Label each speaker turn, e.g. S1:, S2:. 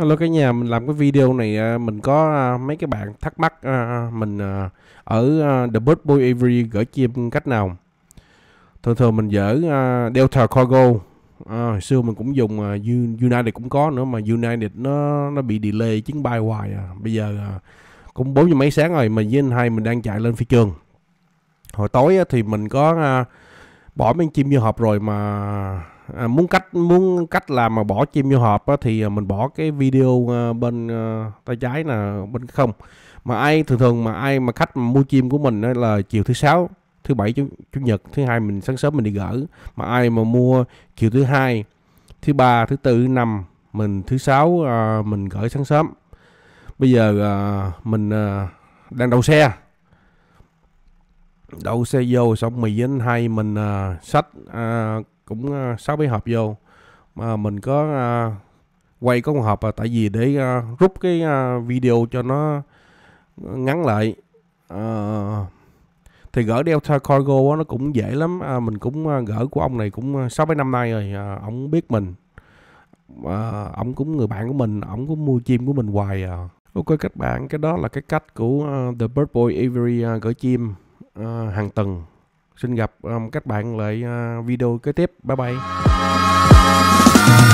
S1: Hello cả nhà, mình làm cái video này mình có mấy cái bạn thắc mắc mình ở The Bird Boy Avery gửi chim cách nào. Thường mình dỡ Delta Cargo. Hồi xưa mình cũng dùng United cũng có nữa, mà United nó bị delay chuyến bay hoài Bây giờ cũng 4 giờ mấy sáng rồi mà với anh hai mình đang chạy lên phi trường. Hồi tối thì mình có bỏ mấy chim vô hộp rồi, mà muốn cách làm mà bỏ chim vô hộp thì mình bỏ cái video bên tay trái nè, bên không. Mà ai thường mà ai mà khách mà mua chim của mình là chiều thứ sáu, thứ bảy, chủ nhật, thứ hai mình sáng sớm mình đi gửi. Mà ai mà mua chiều thứ hai, thứ ba, thứ tư, thứ năm, mình thứ sáu mình gửi sáng sớm. Bây giờ mình đang đậu xe vô, xong mì với anh hai mình xách cũng 6-7 hộp vô. Mà mình có quay có một hộp tại vì để rút cái video cho nó ngắn lại. Thì gửi Delta Cargo nó cũng dễ lắm. Mình cũng gửi của ông này cũng 6-7 năm nay rồi. Ông biết mình, ông cũng người bạn của mình, ông cũng mua chim của mình hoài Ok các bạn, cái đó là cái cách của The Bird Boy Avery gửi chim hàng tuần. Xin gặp các bạn lại video kế tiếp. Bye bye.